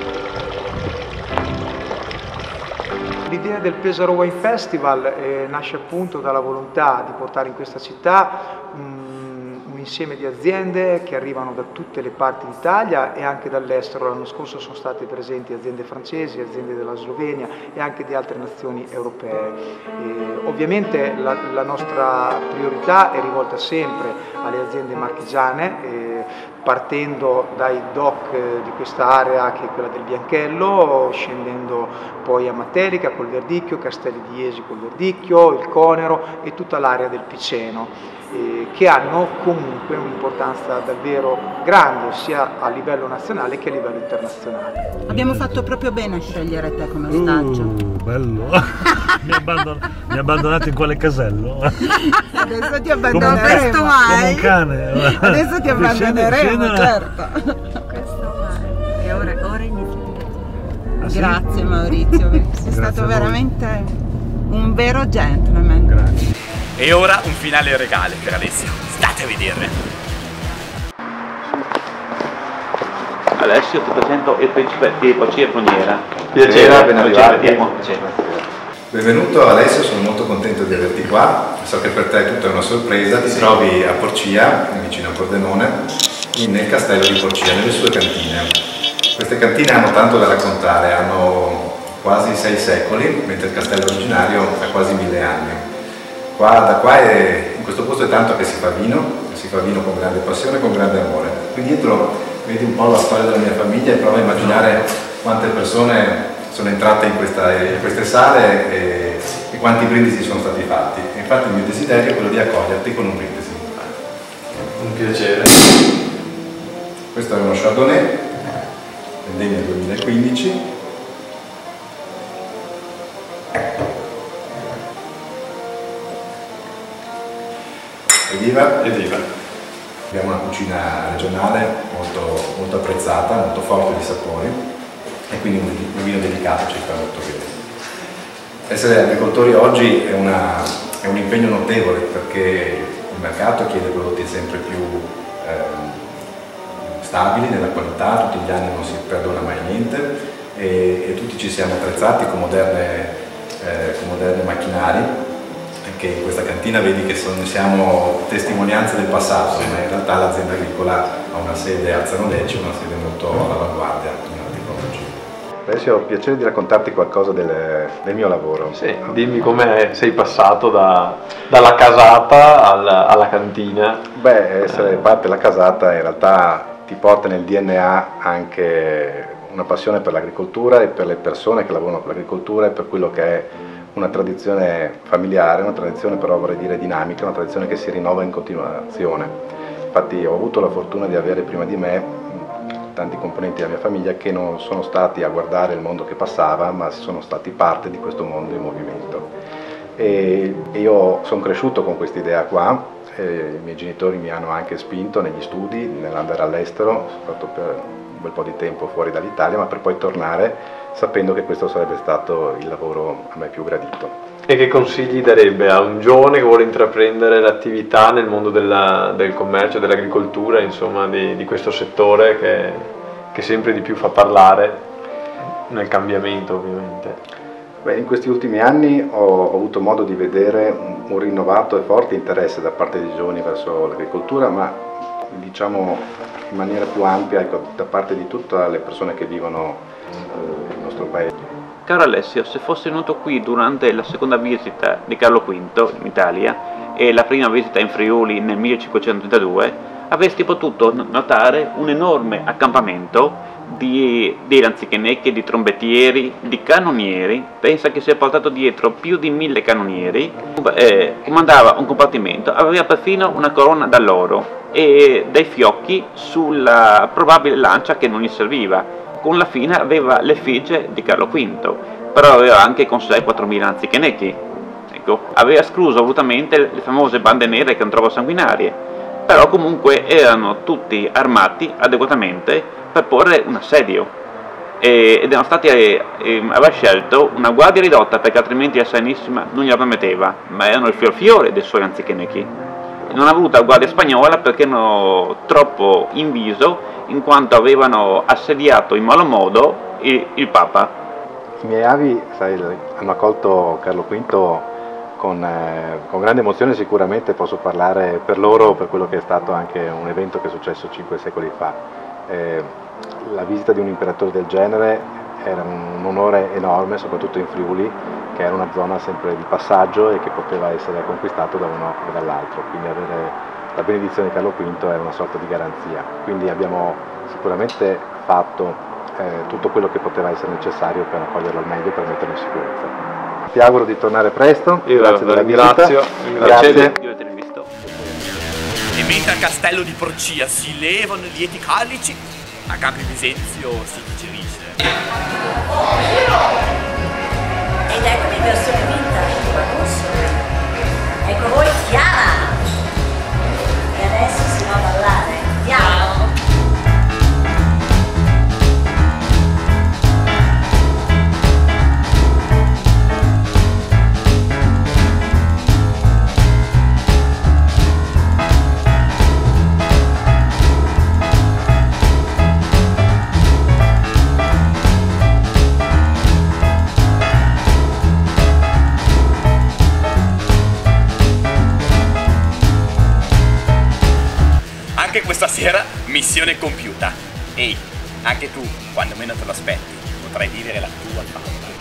L'idea del Pesaro Wine Festival eh, nasce appunto dalla volontà di portare in questa città um, un insieme di aziende che arrivano da tutte le parti d'Italia e anche dall'estero. L'anno scorso sono state presenti aziende francesi, aziende della Slovenia e anche di altre nazioni europee. E ovviamente la, la nostra priorità è rivolta sempre alle aziende marchigiane, eh, partendo dai dock di questa area che è quella del Bianchello, scendendo poi a Matelica col Verdicchio, Castelli di Jesi col Verdicchio, il Conero e tutta l'area del Piceno, eh, che hanno comunque un'importanza davvero grande sia a livello nazionale che a livello internazionale. Abbiamo fatto proprio bene a scegliere te come ostaggio. Uh, bello! mi, abbandon mi abbandonate in quale casello? Adesso ti abbandoneremo. Come un, come un cane. Adesso ti abbandoneremo, scena, certo. Questo mai. E ora, ora inizia. Ah, sì? Grazie Maurizio, sei stato veramente un vero gentleman. Grazie. E ora un finale regale per Alessio. State a vedere. Alessio, ti presento il principe di Porcia Pruniera. Piacere, ben arrivato. Piacere. Benvenuto Alessio, sono molto contento di averti qua. So che per te è tutta una sorpresa. Ti trovi a Porcia, vicino a Pordenone, nel castello di Porcia, nelle sue cantine. Queste cantine hanno tanto da raccontare, hanno quasi sei secoli, mentre il castello originario ha quasi mille anni. Qua, da qua è, in questo posto è tanto che si fa vino, si fa vino con grande passione e con grande amore. Qui dietro vedi un po' la storia della mia famiglia e prova a immaginare quante persone sono entrate in, questa, in queste sale e, e quanti brindisi sono stati fatti. E infatti il mio desiderio è quello di accoglierti con un brindisi. Un piacere. Questo è uno Chardonnay, vendemmia duemilaquindici. viva. Evviva! Abbiamo una cucina regionale molto, molto apprezzata, molto forte di sapori e quindi un vino delicato ci fa molto bene. Essere agricoltori oggi è, una, è un impegno notevole perché il mercato chiede prodotti sempre più eh, stabili nella qualità, tutti gli anni non si perdona mai niente e, e tutti ci siamo attrezzati con moderne, eh, con moderni macchinari. Anche in questa cantina vedi che sono, siamo testimonianze del passato, ma in realtà l'azienda agricola ha una sede a Zanodecci, una sede molto all'avanguardia nella tecnologia. Adesso ho il piacere di raccontarti qualcosa del, del mio lavoro. Sì, dimmi come sei passato da, dalla casata alla, alla cantina. Beh, essere parte della casata in realtà ti porta nel D N A anche una passione per l'agricoltura e per le persone che lavorano per l'agricoltura e per quello che è una tradizione familiare, una tradizione però vorrei dire dinamica, una tradizione che si rinnova in continuazione. Infatti ho avuto la fortuna di avere prima di me tanti componenti della mia famiglia che non sono stati a guardare il mondo che passava, ma sono stati parte di questo mondo in movimento. E io sono cresciuto con questa idea qua, e i miei genitori mi hanno anche spinto negli studi, nell'andare all'estero, ho fatto per un bel po' di tempo fuori dall'Italia, ma per poi tornare sapendo che questo sarebbe stato il lavoro a me più gradito. E che consigli darebbe a un giovane che vuole intraprendere l'attività nel mondo della, del commercio, dell'agricoltura, insomma di, di questo settore che, che sempre di più fa parlare nel cambiamento ovviamente? Beh, in questi ultimi anni ho, ho avuto modo di vedere un, un rinnovato e forte interesse da parte dei giovani verso l'agricoltura, ma diciamo in maniera più ampia, ecco, da parte di tutte le persone che vivono eh, nel nostro paese. Caro Alessio, se fossi venuto qui durante la seconda visita di Carlo quinto in Italia e la prima visita in Friuli nel millecinquecentotrentadue, avresti potuto notare un enorme accampamento di, di lanzichenecchi, di trombettieri, di cannonieri. Pensa che si è portato dietro più di mille cannonieri, eh, comandava un compartimento, aveva perfino una corona d'alloro e dei fiocchi sulla probabile lancia che non gli serviva. Con la fine aveva l'effigie di Carlo quinto, però aveva anche con sé quattromila anzichenecchi. Ecco, aveva escluso volutamente le famose bande nere che non trovo sanguinarie, però comunque erano tutti armati adeguatamente per porre un assedio. E, ed erano stati, eh, eh, aveva scelto una guardia ridotta perché altrimenti la Serenissima non gliela permetteva, ma erano il fior fiore dei suoi anzichenecchi. Non ha voluto la guardia spagnola perché erano troppo in viso, in quanto avevano assediato in malo modo il, il Papa. I miei avi, sai, hanno accolto Carlo quinto con, eh, con grande emozione, sicuramente posso parlare per loro, per quello che è stato anche un evento che è successo cinque secoli fa. Eh, la visita di un imperatore del genere era un onore enorme, soprattutto in Friuli, che era una zona sempre di passaggio e che poteva essere conquistato da uno o dall'altro, quindi avere la benedizione di Carlo quinto era una sorta di garanzia. Quindi abbiamo sicuramente fatto eh, tutto quello che poteva essere necessario per accoglierlo al meglio e per metterlo in sicurezza. Ti auguro di tornare presto, io grazie della ringrazio, visita. grazie. Grazie. E mentre al castello di Porcia si levano i lieti calici, a Campi Bisenzio si digerisce. Ed eccomi versione vintage, ecco voi Chiara! E adesso si va a ballare, andiamo! Anche questa sera missione compiuta. Ehi, anche tu, quando meno te lo aspetti, potrai vivere la tua favola.